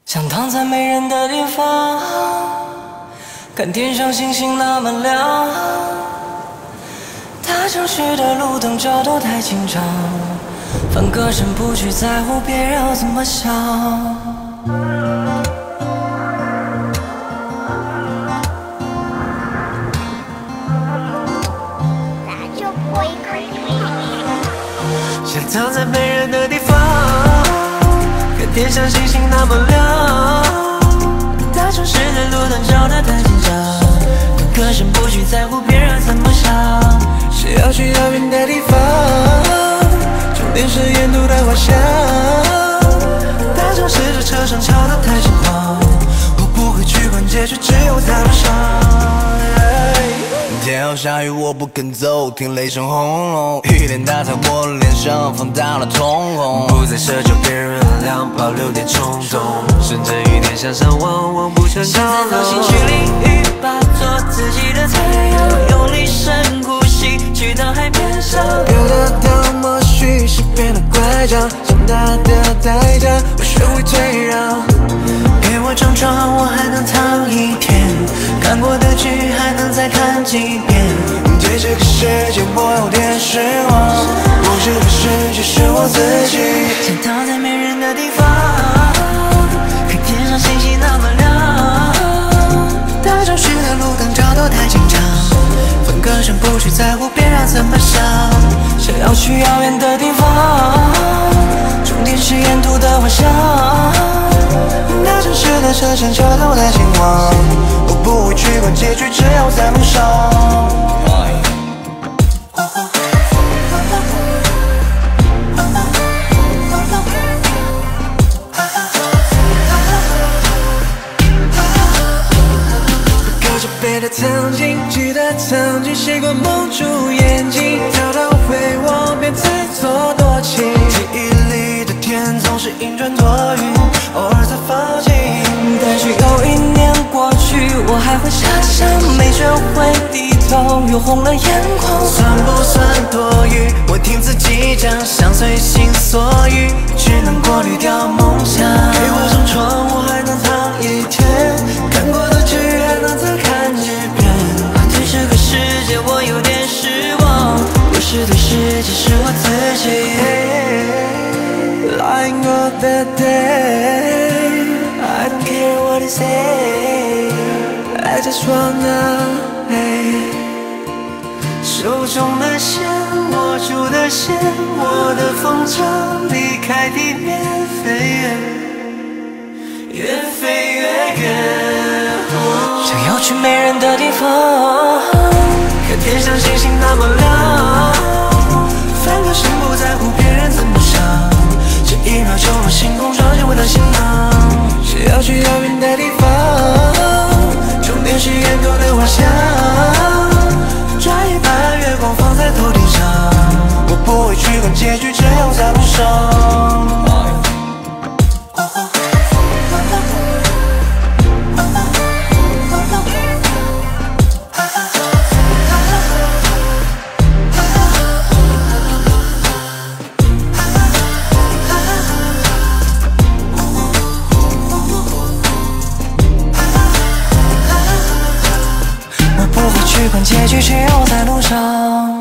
想躺在没人的地方，看天上星星那么亮。大城市的路灯照得太紧张，放歌声不去在乎别人要怎么想。想躺在没人的地方，看天上星星那么亮。大城市的路灯照得太紧张，放歌声不去在乎别人怎么想。谁要去遥远的地方，终点是沿途的花香。大城市的车声吵得太心慌，我不会去管结局，只有在路上。 天要下雨我不肯走，听雷声轰隆，雨点打在我的脸上，放大了瞳孔。 不再奢求别人原谅，保留点冲动，顺着雨点向上望，望不穿高楼。现在到兴趣领域，把做自己的太阳，用力深呼吸，去到海边上。 有的到默许是变得乖张，长大的代价，我学会退让。 给我张床，我还能躺一天，看过的剧还能再看几遍。 对这个世界我有点失望，不是这个世界是我自己。 想躺在没人的地方，看天上星星那么亮。大城市的路灯照得太紧张，放歌声不去在乎别人怎么想。想要去遥远的地方，终点是沿途的花香。大城市的车声吵得我太心慌， 我不会去管结局，只要在路上。 隔着背的曾经，记得曾经写过蒙住眼睛，跳到回我便自作多情。 记忆里的天总是阴转多云，偶尔才放晴。 但是有一年过去，我还会遐想，没学会低头，又红了眼眶。 算不算多余？我听自己讲，想随心所欲，只能过滤掉梦想。 给我张床，我还能躺一天，看过的剧还能再看几遍。对这个世界我有点失望，不是对世界，是我自己。Lying all the day, I don't care what they say, I just wanna hey。 手中的线，握住的线，我的风筝离开地面飞远，越飞越远。想要去没人的地方，看天上星星那么亮，翻个身不在乎别人怎么想，这一秒就把星空装进我的行囊。谁要去遥远的地方，终点是沿途的花香。抓一把月光放在头顶上， 我不会去管结局，只有在路上。 不会去管结局，只有在路上。